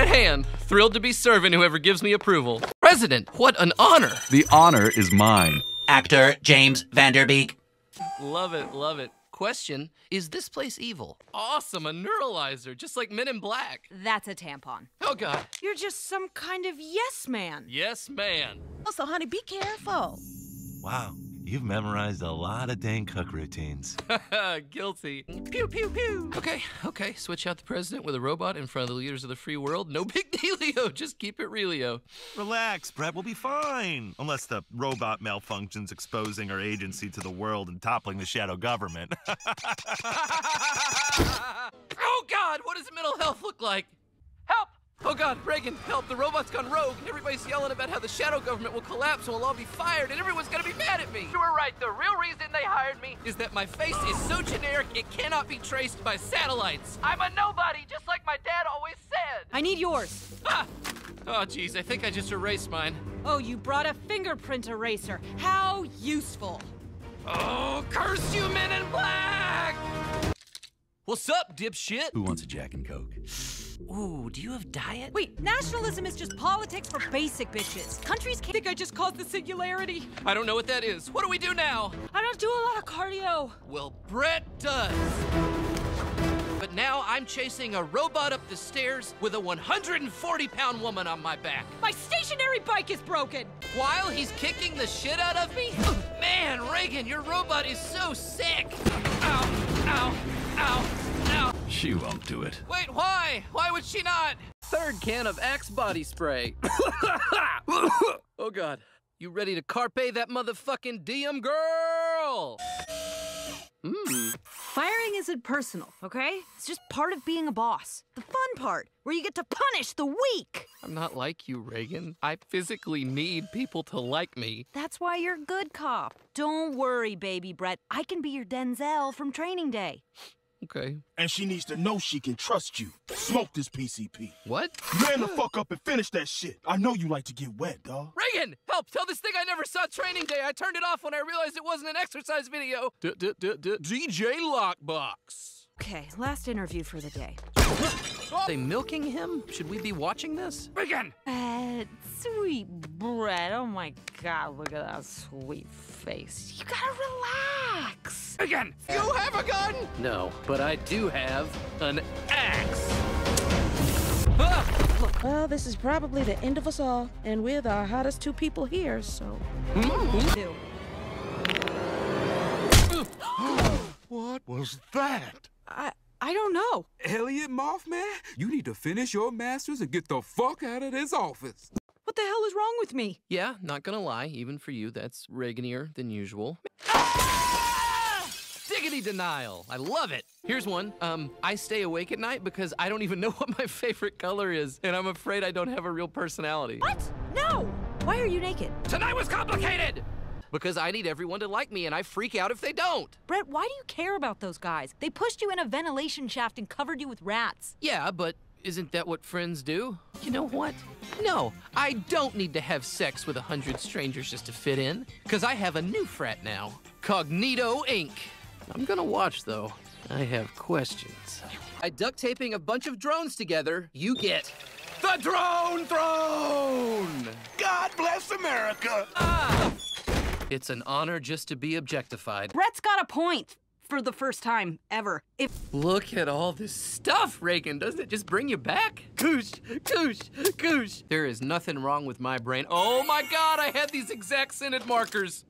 hand. Thrilled to be serving whoever gives me approval. President, what an honor. The honor is mine. Actor James Van Der Beek. Love it, love it. Question, is this place evil? Awesome, a neuralizer, just like Men in Black. That's a tampon. Oh, God. You're just some kind of yes man. Yes, man. Also, honey, be careful. Wow, you've memorized a lot of Dane Cook routines. Guilty. Pew, pew, pew. Okay, switch out the president with a robot in front of the leaders of the free world. No big dealio, just keep it realio. Relax, Brett, we'll be fine. Unless the robot malfunctions, exposing our agency to the world and toppling the shadow government. Oh, God, what does mental health look like? Help! Oh, God, Reagan, help, the robot's gone rogue. Everybody's yelling about how the shadow government will collapse and we'll all be fired and everyone's gonna be mad at me. You were right, the real reason they hired me is that my face is so generic it cannot be traced by satellites. I'm a nobody, just like my dad always said. I need yours. Ah! Oh, geez, I think I just erased mine. Oh, you brought a fingerprint eraser. How useful. Oh, curse you, Men in Black! What's up, dipshit? Who wants a Jack and Coke? Ooh, do you have diet? Wait, nationalism is just politics for basic bitches. Countries can't think I just caused the singularity. I don't know what that is. What do we do now? I don't do a lot of cardio. Well, Brett does. But now I'm chasing a robot up the stairs with a 140-pound woman on my back. My stationary bike is broken. While he's kicking the shit out of me? Man, Reagan, your robot is so sick. Ow, ow, ow, ow. She won't do it. Wait, why? Why would she not? Third can of Axe body spray. Oh, God. You ready to carpe that motherfucking DM girl? Firing isn't personal, okay? It's just part of being a boss. The fun part, where you get to punish the weak. I'm not like you, Reagan. I physically need people to like me. That's why you're a good cop. Don't worry, baby Brett. I can be your Denzel from Training Day. Okay. And she needs to know she can trust you. Smoke this PCP. What? Man the fuck up and finish that shit. I know you like to get wet, dawg. Reagan, help! Tell this thing I never saw Training Day. I turned it off when I realized it wasn't an exercise video. DJ Lockbox. Okay, last interview for the day. Are they milking him? Should we be watching this? Reagan! Sweet Brett. Oh my God, look at that sweet face. You gotta relax. Reagan! You have a gun? No, but I do have an axe. Ah! Well, this is probably the end of us all, and we're the hottest two people here, so... What was that? I don't know. Elliot Mothman, you need to finish your masters and get the fuck out of this office. What the hell is wrong with me? Yeah, not gonna lie, even for you, that's Reaganier than usual. Diggity denial. I love it. Here's one. I stay awake at night because I don't even know what my favorite color is, and I'm afraid I don't have a real personality. What? No! Why are you naked? Tonight was complicated! Because I need everyone to like me, and I freak out if they don't. Brett, why do you care about those guys? They pushed you in a ventilation shaft and covered you with rats. Yeah, but isn't that what friends do? You know what? No, I don't need to have sex with 100 strangers just to fit in, because I have a new frat now, Cognito Inc. I'm gonna watch, though. I have questions. By duct taping a bunch of drones together, you get the Drone Throne! God bless America! Ah! It's an honor just to be objectified. Brett's got a point. For the first time ever. Look at all this stuff, Reagan. Doesn't it just bring you back? Goosh, goosh, goosh. There is nothing wrong with my brain. Oh my God, I had these exact scented markers.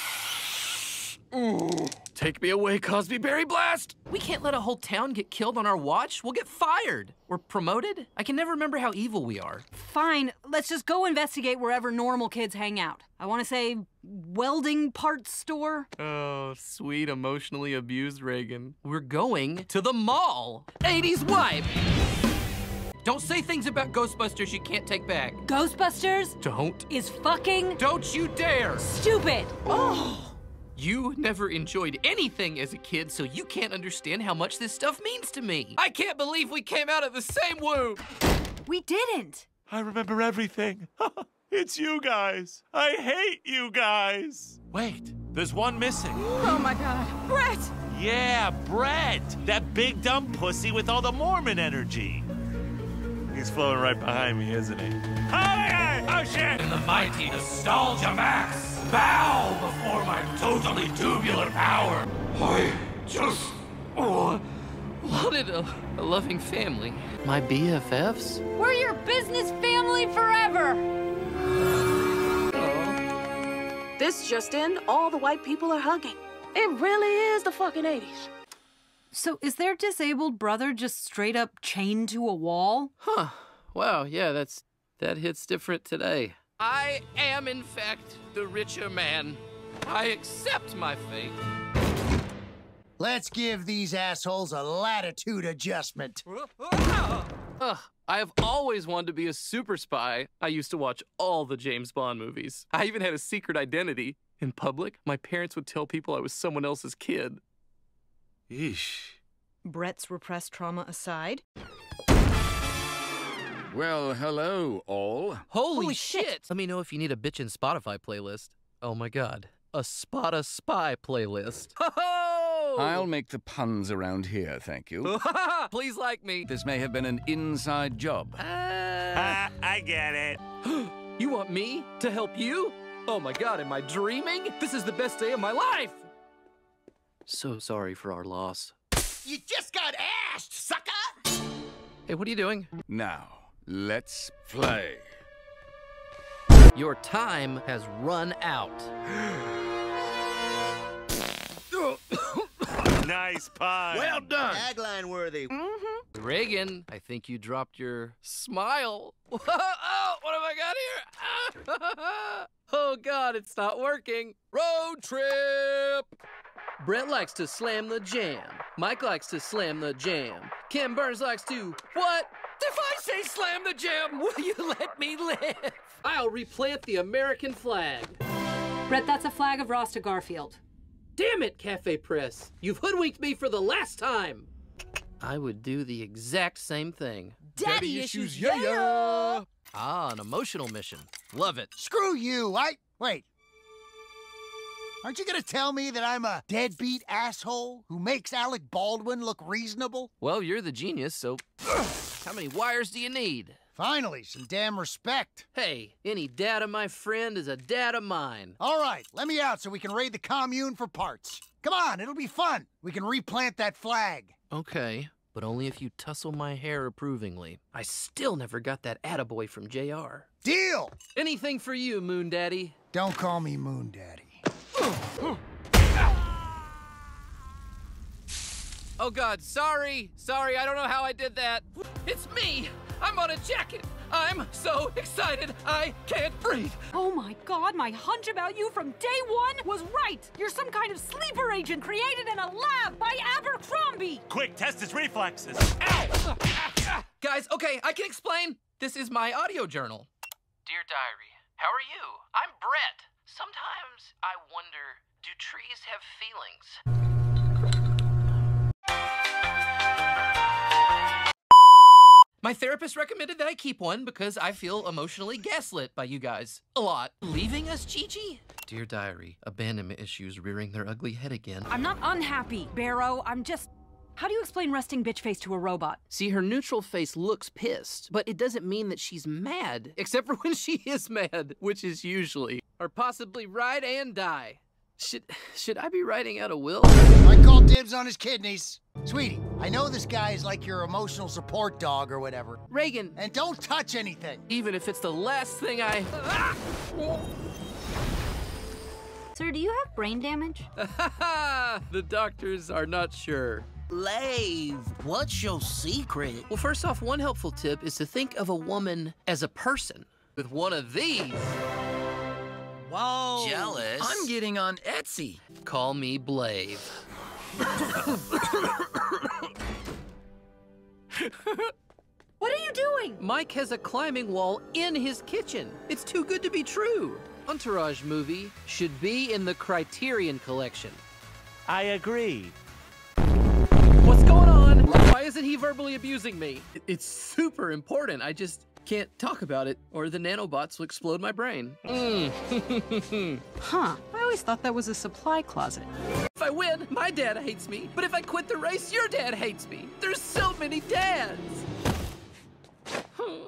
Ooh. Take me away, Cosby Berry Blast! We can't let a whole town get killed on our watch. We'll get fired. Or promoted. I can never remember how evil we are. Fine, let's just go investigate wherever normal kids hang out. I want to say welding parts store. Oh, sweet, emotionally abused Reagan. We're going to the mall. 80s wife. Don't say things about Ghostbusters you can't take back. Ghostbusters? Don't. Is fucking... Don't you dare! Stupid! Oh! You never enjoyed anything as a kid, so you can't understand how much this stuff means to me. I can't believe we came out of the same womb. We didn't. I remember everything. It's you guys. I hate you guys. Wait, there's one missing. Oh my God. Brett! Yeah, Brett. That big dumb pussy with all the Mormon energy. He's flowing right behind me, isn't he? Oh, my God! Oh, shit! In the mighty Nostalgia Max, bow before my totally tubular power. I just Wanted a loving family. My BFFs? We're your business family forever. This just in, all the white people are hugging. It really is the fucking 80s. So is their disabled brother just straight up chained to a wall? Huh. Wow, yeah, that hits different today. I am, in fact, the richer man. I accept my fate. Let's give these assholes a latitude adjustment. Ugh, I have always wanted to be a super spy. I used to watch all the James Bond movies. I even had a secret identity. In public, my parents would tell people I was someone else's kid. Yeesh. Brett's repressed trauma aside. Well, hello, all. Holy shit! Let me know if you need a bitchin' Spotify playlist. Oh my god. A Spotta Spy playlist. Ho-ho! I'll make the puns around here, thank you. Please like me. This may have been an inside job. I get it. You want me to help you? Oh my god, am I dreaming? This is the best day of my life! So sorry for our loss. You just got ashed, sucker! Hey, what are you doing? Now, let's play. Your time has run out. Nice pun. Well done. Tagline worthy. Reagan, I think you dropped your smile. Oh, what have I got here? Oh god, it's not working. Road trip! Brett likes to slam the jam. Mike likes to slam the jam. Kim Burns likes to what? If I say slam the jam, will you let me live? I'll replant the American flag. Brett, that's a flag of Rasta Garfield. Damn it, Cafe Press. You've hoodwinked me for the last time. I would do the exact same thing. Daddy issues, yeah! Ah, an emotional mission. Love it. Screw you. Wait. Aren't you gonna tell me that I'm a deadbeat asshole who makes Alec Baldwin look reasonable? Well, you're the genius, so how many wires do you need? Finally, some damn respect. Hey, any dad of my friend is a dad of mine. All right, let me out so we can raid the commune for parts. Come on, it'll be fun. We can replant that flag. Okay, but only if you tussle my hair approvingly. I still never got that attaboy from JR. Deal! Anything for you, Moon Daddy. Don't call me Moon Daddy. Oh god, sorry, I don't know how I did that. It's me! I'm on a jacket! I'm so excited I can't breathe! Oh my god, my hunch about you from day one was right! You're some kind of sleeper agent created in a lab by Abercrombie! Quick, test his reflexes. Ow! Guys, okay, I can explain. This is my audio journal. Dear Diary, how are you? I'm Brett. Sometimes I wonder, do trees have feelings? My therapist recommended that I keep one because I feel emotionally gaslit by you guys. A lot. Leaving us, Gigi? Dear Diary, abandonment issues rearing their ugly head again. I'm not unhappy, Barrow. I'm just... How do you explain resting bitch face to a robot? See, her neutral face looks pissed, but it doesn't mean that she's mad, except for when she is mad, which is usually. Or possibly ride and die. Should I be writing out a will? I call dibs on his kidneys. Sweetie, I know this guy is like your emotional support dog or whatever. Reagan. And don't touch anything. Even if it's the last thing I... Sir, do you have brain damage? The doctors are not sure. Lave, what's your secret? Well, first off, one helpful tip is to think of a woman as a person. With one of these... Whoa! Jealous? I'm getting on Etsy. Call me Blave. What are you doing? Mike has a climbing wall in his kitchen. It's too good to be true. Entourage movie should be in the Criterion Collection. I agree. What's going on? Why isn't he verbally abusing me? It's super important. I just can't talk about it, or the nanobots will explode my brain. Huh. I always thought that was a supply closet. If I win, my dad hates me. But if I quit the race, your dad hates me. There's so many dads.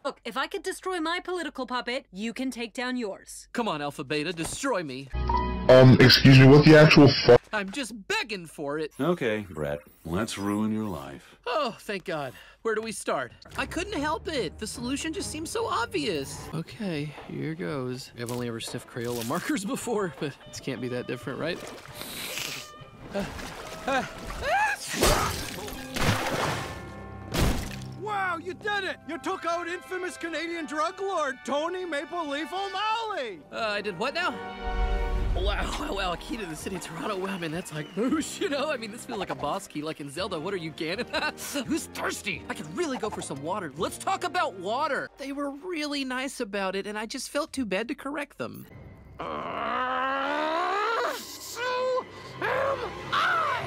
Look, if I could destroy my political puppet, you can take down yours. Come on, Alpha Beta, destroy me. Excuse me, what the actual fuck? I'm just begging for it. Okay, Brett, let's ruin your life. Oh, thank God. Where do we start? I couldn't help it. The solution just seems so obvious. Okay, here goes. I've only ever sniffed Crayola markers before, but this can't be that different, right? Wow, you did it! You took out infamous Canadian drug lord Tony Maple Leaf O'Malley! I did what now? Wow, a key to the city of Toronto. Wow, man, that's like boosh, you know? I mean, this feels like a boss key, like in Zelda. What are you, Ganon? Who's thirsty? I could really go for some water. Let's talk about water. They were really nice about it, and I just felt too bad to correct them. So am I!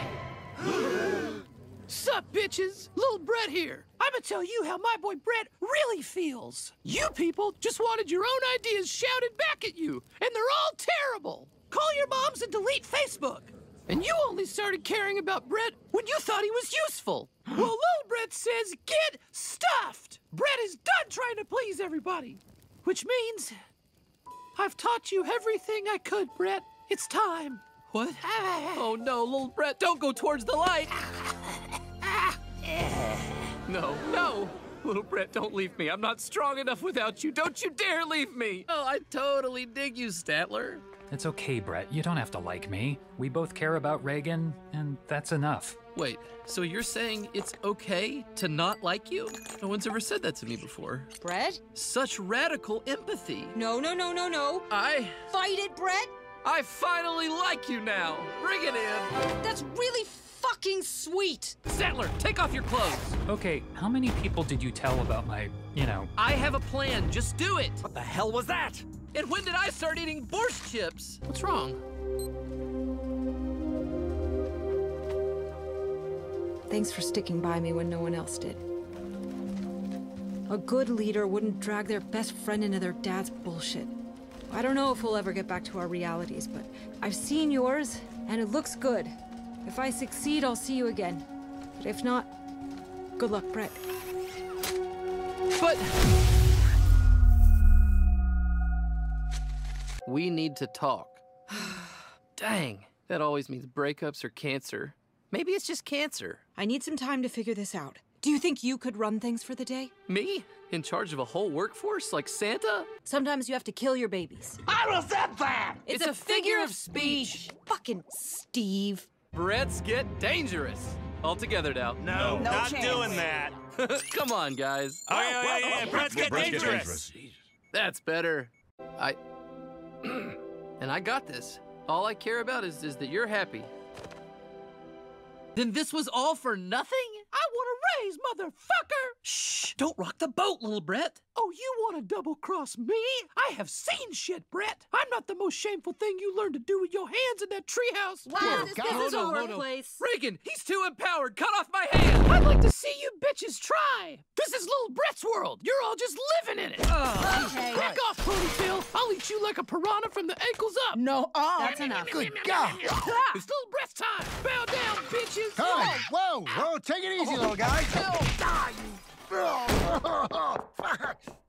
Sup, bitches? Little Brett here. I'ma tell you how my boy Brett really feels. You people just wanted your own ideas shouted back at you, and they're all terrible. Call your moms and delete Facebook. And you only started caring about Brett when you thought he was useful. Well, little Brett says get stuffed. Brett is done trying to please everybody. Which means I've taught you everything I could, Brett. It's time. What? Oh no, little Brett, don't go towards the light. No. Little Brett, don't leave me. I'm not strong enough without you. Don't you dare leave me. Oh, I totally dig you, Statler. It's okay, Brett. You don't have to like me. We both care about Reagan, and that's enough. Wait, so you're saying it's okay to not like you? No one's ever said that to me before. Brett? Such radical empathy. No. Fight it, Brett! I finally like you now. Bring it in. That's really fucking sweet. Statler, take off your clothes. Okay, how many people did you tell about my, I have a plan. Just do it. What the hell was that? And when did I start eating borscht chips? What's wrong? Thanks for sticking by me when no one else did. A good leader wouldn't drag their best friend into their dad's bullshit. I don't know if we'll ever get back to our realities, but I've seen yours, and it looks good. If I succeed, I'll see you again. But if not, good luck, Brett. But we need to talk. Dang, that always means breakups or cancer. Maybe it's just cancer. I need some time to figure this out. Do you think you could run things for the day? Me? In charge of a whole workforce like Santa? Sometimes you have to kill your babies. I resent that! It's a figure of speech. Fucking Steve. Brett's get dangerous. All together now. No, not chance. doing that. Come on, guys. Oh, yeah. Brett's get dangerous. That's better. And I got this. All I care about is that you're happy. Then this was all for nothing? I want to raise, motherfucker! Shh! Don't rock the boat, little Brett. Oh, you want to double-cross me? I have seen shit, Brett. I'm not the most shameful thing you learned to do with your hands in that treehouse. Wow, this is a workplace. Reagan, he's too empowered. Cut off my hand. I'd like to see you bitches try. This is little Brett's world. You're all just living in it. Okay. Back off, Ponytail. I'll eat you like a piranha from the ankles up. No, That's enough. Good God. It's little Brett's time. Bow down, bitches. Hey, whoa, take it easy, little guy. Die, you...